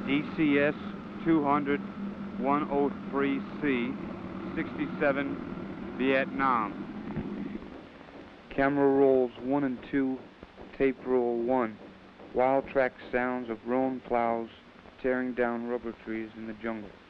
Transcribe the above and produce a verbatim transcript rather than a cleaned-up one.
E C S two hundred one oh three C, sixty-seven, Vietnam. Camera rolls one and two, tape roll one. Wild track sounds of roan plows tearing down rubber trees in the jungle.